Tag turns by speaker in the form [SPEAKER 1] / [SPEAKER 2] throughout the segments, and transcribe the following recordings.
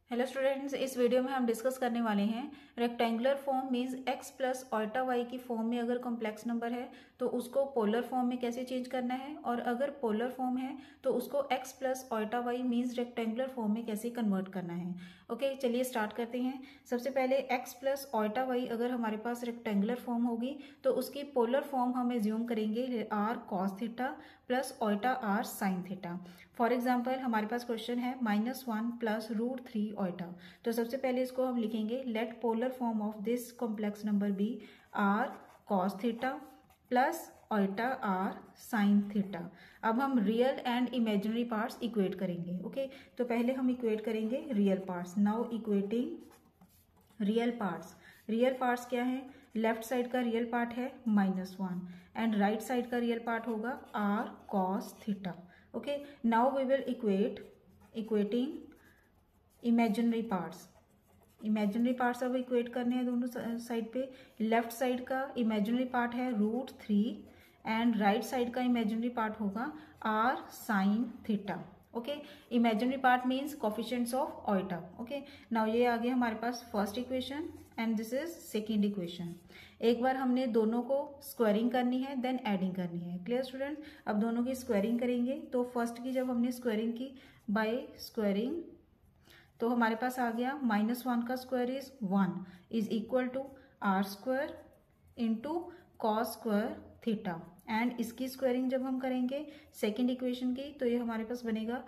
[SPEAKER 1] Hello students, इस video में हम डिस्कस करने वाले हैं rectangular form means x plus iota y की फॉर्म में अगर कॉम्प्लेक्स नंबर है तो उसको पोलर फॉर्म में कैसे चेंज करना है, और अगर पोलर फॉर्म है तो उसको x plus iota y means rectangular form में कैसे कन्वर्ट करना है। ओके, चलिए स्टार्ट करते हैं। सबसे पहले x प्लस ऑल्टा वाई अगर हमारे पास रेक्टेंगुलर फॉर्म होगी तो उसकी पोलर फॉर्म हम एज्यूम करेंगे r cos theta plus iota r sine theta. For example हमारे पास क्वेश्चन है -1 प्लस √3 ऑल्टा। तो सबसे पहले इसको हम लिखेंगे let polar form of this complex number be r cos theta plus iota r sine theta. अब हम real and imaginary parts equate करेंगे। ओके, तो पहले हम इक्वेट करेंगे real parts. Now equating real parts. Real parts क्या है? Left side का रियल पार्ट है -1 एंड राइट साइड का रियल पार्ट होगा r cos theta. Okay, now we will equating imaginary parts. Imaginary parts अब इक्वेट करने हैं दोनों साइड पे। लेफ्ट साइड का इमेजिनरी पार्ट है √3 एंड राइट साइड का इमेजिनरी पार्ट होगा r sine theta. Okay, imaginary part means coefficients of iota. Okay, now ये आ गया हमारे पास first equation and this is second equation. एक बार हमने दोनों को स्क्वायरिंग करनी है देन एडिंग करनी है। Clear student? अब दोनों की स्क्वायरिंग करेंगे तो फर्स्ट की जब हमने स्क्वायरिंग की बाय स्क्वायरिंग तो हमारे पास आ गया -1 का square is 1 is equal to r square into cos square theta. And इसकी स्क्वायरिंग जब हम करेंगे सेकेंड इक्वेशन की तो ये हमारे पास बनेगा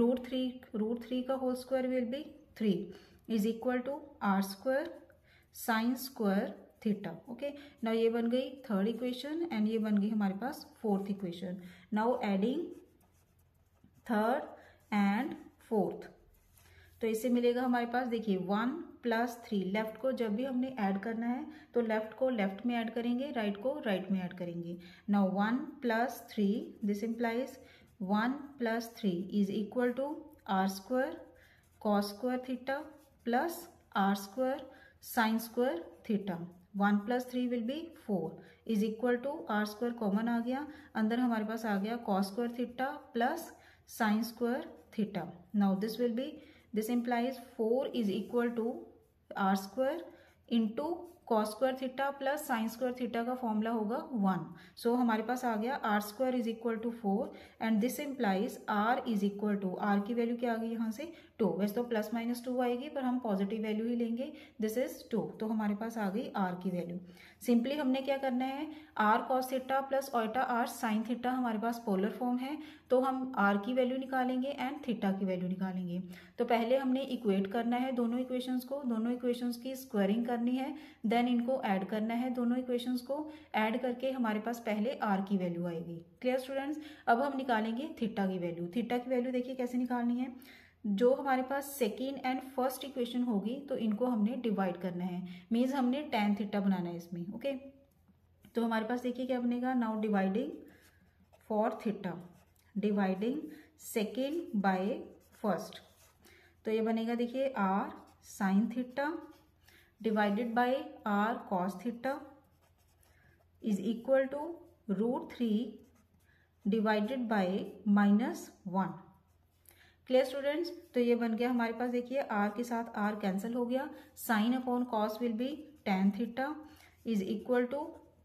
[SPEAKER 1] √3 का whole square will be 3 is equal to r square sine square theta. Okay, now ये बन गई थर्ड इक्वेशन एंड ये बन गई हमारे पास fourth equation. Now adding third and fourth, तो इससे मिलेगा हमारे पास, देखिए 1 + 3। लेफ्ट को जब भी हमने ऐड करना है तो लेफ्ट को लेफ्ट में ऐड करेंगे, राइट को राइट में ऐड करेंगे। Now 1 + 3 this implies 1 + 3 is equal to r square cos square theta plus r square sine square theta. 1 + 3 will be 4 is equal to r square common आ गया, अंदर हमारे पास आ गया cos square theta plus sine square theta. Now this implies 4 is equal to r square into cos square theta plus sine square theta का formula होगा 1। So हमारे पास आ गया r square is equal to 4 and this implies r is equal to, r की value क्या आ गई यहाँ से 2। वैसे तो +-2 आएगी पर हम पॉजिटिव वैल्यू ही लेंगे, दिस इज 2। तो हमारे पास आ गई r की वैल्यू। सिंपली हमने क्या करना है, r cos theta plus iota r sine theta हमारे पास पोलर फॉर्म है तो हम r की वैल्यू निकालेंगे एंड थीटा की वैल्यू निकालेंगे। तो पहले हमने इक्वेट करना है दोनों इक्वेशंस को, दोनों इक्वेशंस की स्क्वायरिंग करनी है, देन इनको ऐड करना है। दोनों इक्वेशंस को ऐड करके हमारे पास पहले r की वैल्यू आएगी। Clear students? अब हम निकालेंगे थीटा की वैल्यू। थीटा की वैल्यू देखिए कैसे निकालनी है, जो हमारे पास सेकेंड एंड फर्स्ट इक्वेशन होगी तो इनको हमने डिवाइड करना है, मीन्स हमने tan थीटा बनाना है इसमें। ओके, तो हमारे पास देखिए क्या बनेगा, now dividing for theta, dividing second by first, तो ये बनेगा देखिए r sine theta divided by r cos theta is equal to √3 divided by -1। Clear students? तो ये बन गया हमारे पास, देखिए r के साथ r कैंसिल हो गया, sine upon cos will be tan theta is equal to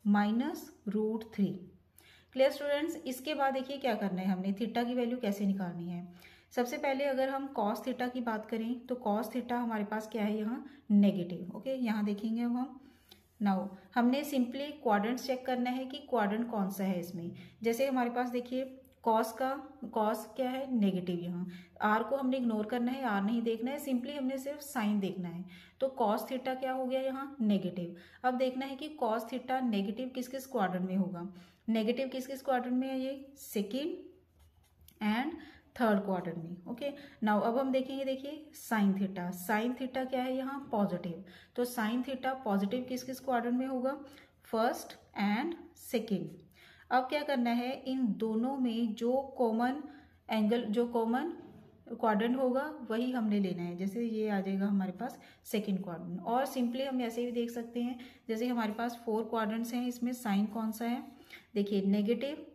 [SPEAKER 1] -√3। Clear students? इसके बाद देखिए क्या करना है, हमने थीटा की वैल्यू कैसे निकालनी है। सबसे पहले अगर हम कॉस थीटा की बात करें तो कॉस थीटा हमारे पास क्या है यहाँ नेगेटिव। ओके, यहाँ देखेंगे अब हम। नाउ हमने सिंपली क्वाड्रेंट्स चेक करना है कि क्वाड्रेंट कौन सा है इसमें। जैसे हमारे पास देखिए कॉस क्या है नेगेटिव, यहाँ आर को हमने इग्नोर करना है, आर नहीं देखना है, सिंपली हमने सिर्फ साइन देखना है। तो कॉस थीटा क्या हो गया यहाँ नेगेटिव। अब देखना है कि कॉस थीटा नेगेटिव किस किस क्वाड्रेंट में होगा। नेगेटिव किस किस क्वाड्रेंट में है, ये सेकेंड एंड थर्ड क्वाड्रेंट में। ओके, नाउ अब हम देखेंगे, देखिए साइन थीटा, साइन थीटा क्या है यहाँ पॉजिटिव, तो साइन थीटा पॉजिटिव किस किस क्वाड्रेंट में होगा, फर्स्ट एंड सेकेंड। अब क्या करना है, इन दोनों में जो कॉमन एंगल, जो कॉमन क्वाड्रेंट होगा वही हमने लेना है। जैसे ये आ जाएगा हमारे पास सेकंड क्वाड्रेंट, और सिंपली हम ऐसे भी देख सकते हैं, जैसे हमारे पास 4 क्वाड्रेंट्स हैं, इसमें साइन कौन सा है, देखिए नेगेटिव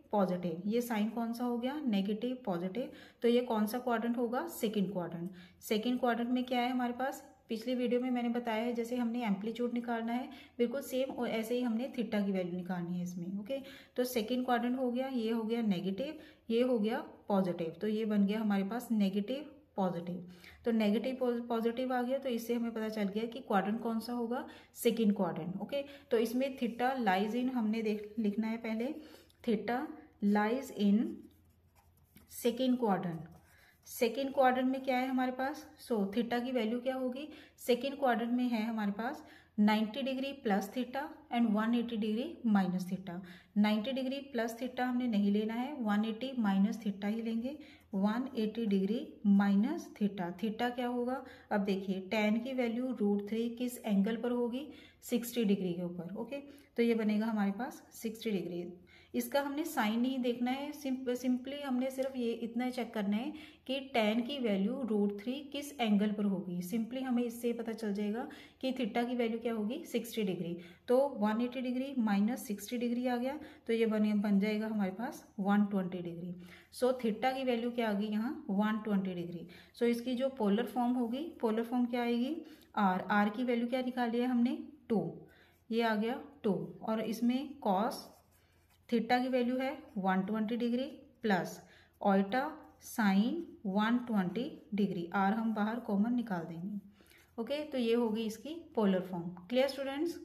[SPEAKER 1] पॉजिटिव। ये साइन कौन सा हो गया, नेगेटिव पॉजिटिव। तो ये कौन सा क्वाड्रेंट होगा, सेकंड क्वाड्रेंट। सेकंड क्वाड्रेंट में क्या है हमारे पास, पिछली वीडियो में मैंने बताया है जैसे हमने एम्पलीट्यूड निकालना है बिल्कुल सेम और ऐसे ही हमने थीटा की वैल्यू निकालनी है इसमें। ओके, तो सेकंड क्वाड्रेंट हो गया, ये हो गया नेगेटिव, ये हो गया पॉजिटिव। तो ये बन गया हमारे पास नेगेटिव पॉजिटिव। तो नेगेटिव पॉजिटिव आ गया, तो इससे हमें पता चल गया कि क्वाड्रेंट कौन सा होगा, सेकंड क्वाड्रेंट। ओके, तो इसमें थीटा लाइज इन हमने लिखना है पहले, theta lies in second quadrant. Second quadrant में क्या है हमारे पास, थीटा की वैल्यू क्या होगी, सेकेंड क्वाड्रेंट में है हमारे पास 90 degree plus theta and 180 degree minus theta. 90 degree plus theta हमने नहीं लेना है, 180 माइनस थीटा ही लेंगे, 180 डिग्री माइनस थीटा। थीटा क्या होगा, अब देखिए tan की वैल्यू √3 किस एंगल पर होगी, 60 डिग्री के ऊपर। ओके, तो ये बनेगा हमारे पास 60 डिग्री। इसका हमने साइन नहीं देखना है, सिंपली हमने सिर्फ ये इतना चेक करना है कि tan की वैल्यू √3 किस एंगल पर होगी। सिंपली हमें इससे पता चल जाएगा कि थीटा की वैल्यू क्या होगी, 60 डिग्री। तो 180 डिग्री माइनस 60 डिग्री आ गया, तो ये बन जाएगा हमारे पास 120 डिग्री। थीटा की वैल्यू क्या आ गई यहाँ, 120 डिग्री। इसकी जो पोलर फॉर्म होगी, पोलर फॉर्म क्या आएगी, आर की वैल्यू क्या निकाली है हमने, 2, ये आ गया 2। और इसमें कॉस थीटा की वैल्यू है 120 degree plus iota sine 120 degree. R हम बाहर कॉमन निकाल देंगे। ओके, तो ये होगी इसकी पोलर फॉर्म। Clear students.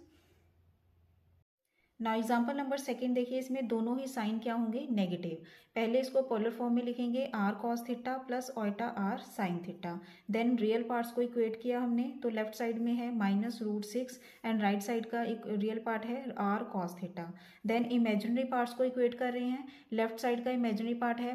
[SPEAKER 1] ना एग्जाम्पल नंबर सेकंड देखिए, इसमें दोनों ही साइन क्या होंगे, नेगेटिव। पहले इसको पोलर फॉर्म में लिखेंगे r cos theta plus iota r sine theta. Then real parts को इक्वेट किया हमने, तो लेफ्ट साइड में है -√6 एंड राइट साइड का एक रियल पार्ट है r cos theta. Then imaginary parts को इक्वेट कर रहे हैं, लेफ्ट साइड का इमेजिनरी पार्ट है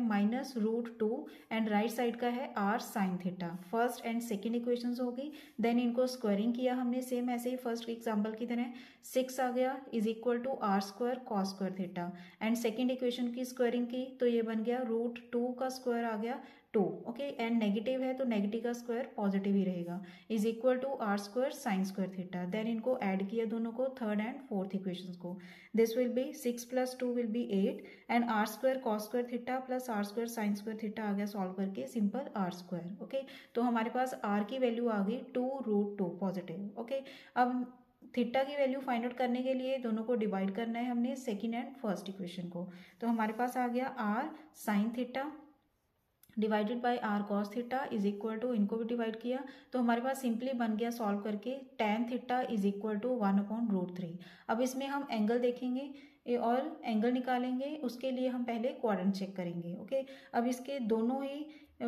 [SPEAKER 1] -√2 एंड राइट साइड का है r sine theta. First and second equation होगी। देन इनको स्क्वायरिंग किया हमने सेम ऐसे ही फर्स्ट एग्जाम्पल की तरह, 6 आ गया is equal to r square cos square theta. And second equation की स्क्वायरिंग की तो ये बन गया √2 का स्क्वायर आ गया 2। ओके, एंड नेगेटिव है तो नेगेटिव का स्क्वायर पॉजिटिव ही रहेगा, is equal to r square sine square theta. Then इनको ऐड किया दोनों को, थर्ड एंड फोर्थ इक्वेशन को। This will be 6 + 2 will be 8 and r square cos square theta plus r square sine square theta आ गया solve करके simple are square. Okay, तो हमारे पास आर की वैल्यू आ गई 2√2 पॉजिटिव। ओके, अब थीटा की वैल्यू फाइंड आउट करने के लिए दोनों को डिवाइड करना है हमने, सेकंड एंड फर्स्ट इक्वेशन को। तो हमारे पास आ गया r sine theta divided by r cos theta is equal to, इनको भी डिवाइड किया तो हमारे पास सिंपली बन गया सॉल्व करके tan theta is equal to 1/√3। अब इसमें हम एंगल देखेंगे और एंगल निकालेंगे, उसके लिए हम पहले क्वाड्रेंट चेक करेंगे। ओके, अब इसके दोनों ही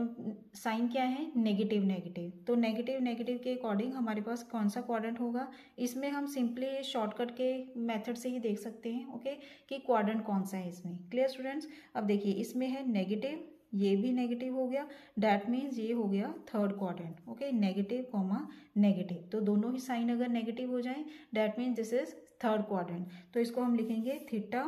[SPEAKER 1] साइन क्या है, नेगेटिव नेगेटिव। तो नेगेटिव नेगेटिव के अकॉर्डिंग हमारे पास कौन सा क्वाड्रेंट होगा, इसमें हम सिंपली शॉर्टकट के मेथड से ही देख सकते हैं। ओके, कि क्वाड्रेंट कौन सा है इसमें। Clear students. अब देखिए इसमें है नेगेटिव, ये भी नेगेटिव हो गया, डैट मीन्स ये हो गया third quadrant. Okay, negative comma negative, तो दोनों ही साइन अगर नेगेटिव हो जाए that means this is third quadrant. तो इसको हम लिखेंगे theta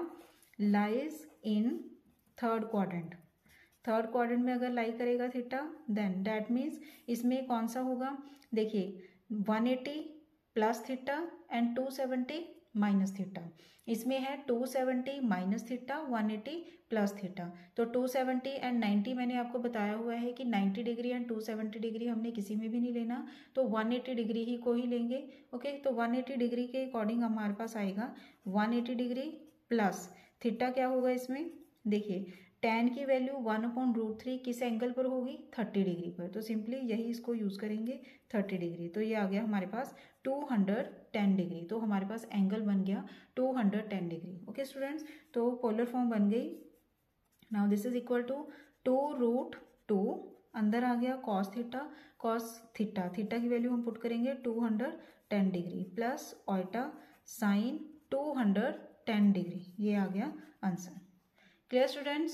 [SPEAKER 1] lies in third quadrant. Third quadrant में अगर लाई करेगा थीटा, देन डैट मीन्स इसमें कौन सा होगा, देखिए 180 plus theta and 270 minus theta. इसमें है 270 माइनस थीटा, 180 प्लस थीटा। तो 270 एंड 90 मैंने आपको बताया हुआ है कि 90 डिग्री एंड 270 डिग्री हमने किसी में भी नहीं लेना, तो 180 डिग्री ही को ही लेंगे। ओके, तो 180 डिग्री के अकॉर्डिंग हमारे पास आएगा 180 डिग्री प्लस थीटा क्या होगा इसमें, देखिए tan की वैल्यू 1/√3 किस एंगल पर होगी, 30 डिग्री पर। तो सिंपली यही इसको यूज करेंगे 30 डिग्री। तो ये आ गया हमारे पास 210 डिग्री। तो हमारे पास एंगल बन गया 210 डिग्री। ओके स्टूडेंट्स, तो पोलर फॉर्म बन गई। Now this is equal to 2√2, अंदर आ गया cos theta, cos theta, theta की वैल्यू हम पुट करेंगे 210 degree plus iota sine 210 degree. ये आ गया आंसर। Clear students.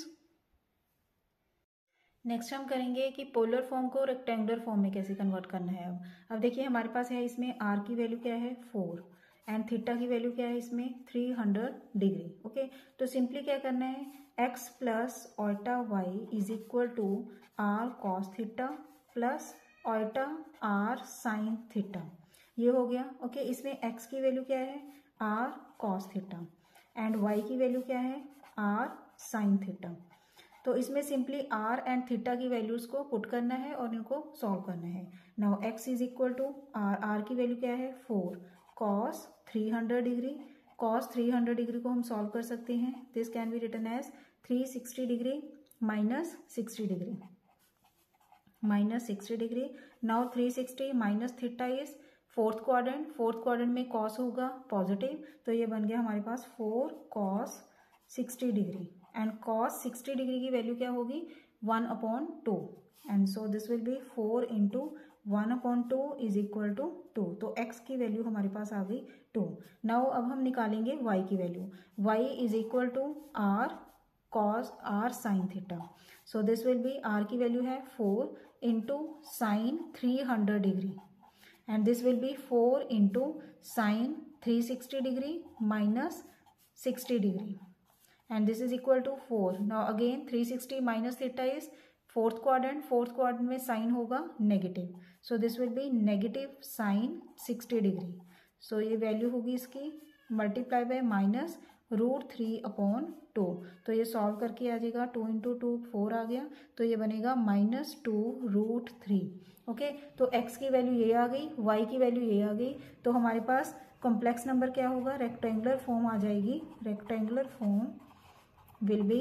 [SPEAKER 1] नेक्स्ट हम करेंगे कि पोलर फॉर्म को रेक्टेंगुलर फॉर्म में कैसे कन्वर्ट करना है। अब देखिए हमारे पास है इसमें आर की वैल्यू क्या है 4 एंड थीटा की वैल्यू क्या है इसमें 300 डिग्री। ओके, तो सिंपली क्या करना है, x plus iota y is equal to r cos theta plus iota r sine theta. ये हो गया। ओके, इसमें x की वैल्यू क्या है, r cos theta and y की वैल्यू क्या है, आर साइन थीटा। तो इसमें सिंपली आर एंड थीटा की वैल्यूज को पुट करना है और इनको सॉल्व करना है। Now x is equal to r की वैल्यू क्या है 4 cos 300 डिग्री। cos 300 डिग्री को हम सॉल्व कर सकते हैं। This can be written as 360 degree minus 60 degree, minus 60 degree. Now 360 minus theta is fourth quadrant, fourth quadrant में cos होगा पॉजिटिव, तो ये बन गया हमारे पास 4 cos 60 degree and cos 60 degree की वैल्यू क्या होगी 1/2 and so this will be 4 into 1/2 is equal to 2। तो x की वैल्यू हमारे पास आ गई 2। नाउ अब हम निकालेंगे y की वैल्यू। y is equal to r cos r sin theta. So this will be r की वैल्यू है 4 into sine 300 degree and this will be 4 into sine 360 degree minus 60 degree and this is equal to 4. Now again 360 minus theta is fourth quadrant, fourth quadrant में sin होगा negative, so this will be negative sin 60 degree. so ये value होगी इसकी multiply by minus √3/2। तो ये solve करके आ जाएगा 2 into 2 4 आ गया, तो ये बनेगा -2√3। ओके, तो x की वैल्यू ये आ गई, y की वैल्यू ये आ गई, तो हमारे पास कॉम्प्लेक्स नंबर क्या होगा रेक्टेंगुलर फॉर्म आ जाएगी। Rectangular form will be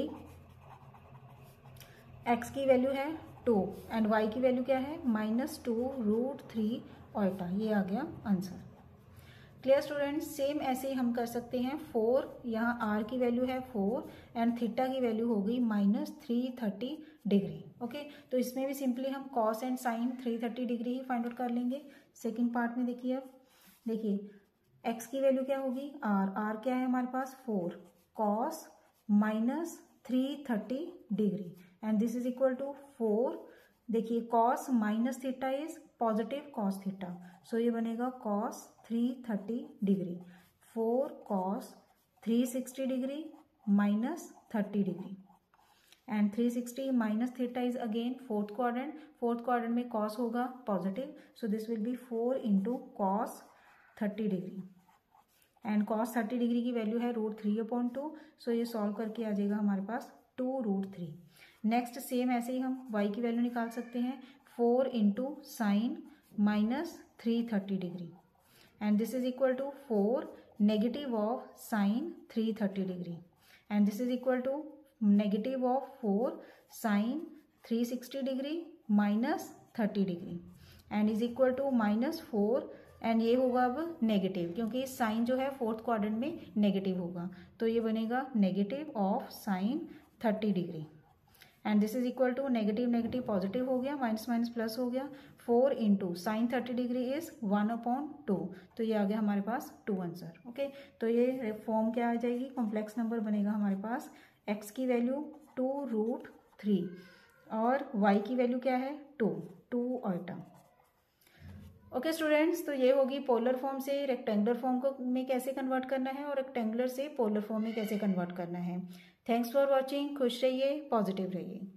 [SPEAKER 1] x की वैल्यू है 2 एंड y की वैल्यू क्या है -2√3 ऑल्टा। ये आ गया आंसर। क्लियर स्टूडेंट्स, सेम ऐसे ही हम कर सकते हैं 4, यहाँ r की वैल्यू है 4 एंड थीटा की वैल्यू होगी -330 डिग्री। ओके, तो इसमें भी सिंपली हम cos एंड साइन 330 डिग्री ही फाइंड आउट कर लेंगे। सेकेंड पार्ट में देखिए, अब देखिए x की वैल्यू क्या होगी r क्या है हमारे पास 4 cos -330 degree and this is equal to 4। देखिए cos minus theta is positive cos theta, so ये बनेगा cos 330 degree 4 cos 360 degree minus 30 degree and 360 minus theta is again fourth quadrant, fourth quadrant में cos होगा positive, so this will be 4 into cos 30 degree and cos 30 degree की value है √3/2। सो ये solve करके आ जाएगा हमारे पास 2√3। नेक्स्ट सेम ऐसे ही हम y की वैल्यू निकाल सकते हैं 4 into sine -330 degree and this is equal to 4 negative of sine 330 degree and this is equal to negative of 4 sine 360 degree minus 30 degree and is equal to -4 and ये होगा अब negative, क्योंकि sign जो है fourth quadrant में negative होगा, तो ये बनेगा negative of sine 30 degree and this is equal to negative negative positive हो गया, माइनस माइनस प्लस हो गया, 4 इंटू साइन 30 डिग्री इज 1/2। तो ये आ गया हमारे पास 2 आंसर। ओके, तो ये फॉर्म क्या आ जाएगी, कॉम्प्लेक्स नंबर बनेगा हमारे पास x की वैल्यू 2√3 और y की वैल्यू क्या है 2 ऑल्टा। ओके स्टूडेंट्स, तो ये होगी पोलर फॉर्म से रेक्टेंगुलर फॉर्म को में कैसे कन्वर्ट करना है और रेक्टेंगुलर से पोलर फॉर्म में कैसे कन्वर्ट करना है। Thanks for watching. खुश रहिए, पॉजिटिव रहिए।